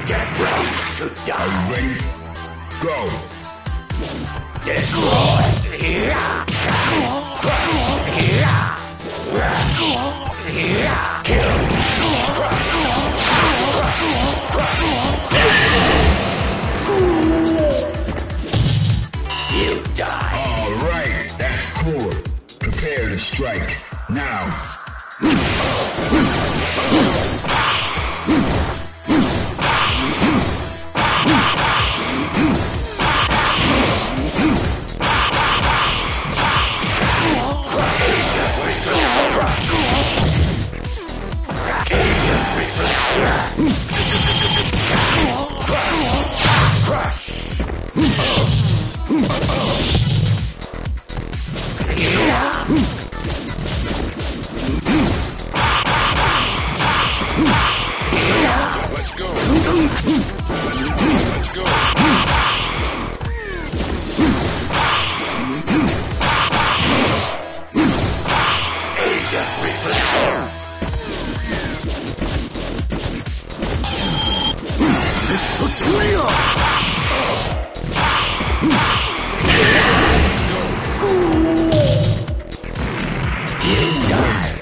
Get ready to die. Are you ready? Go! Destroy. Kill. You die. Alright, that's cool. Prepare to strike. Now. Let's go. Let's go. Agent reflex. You die.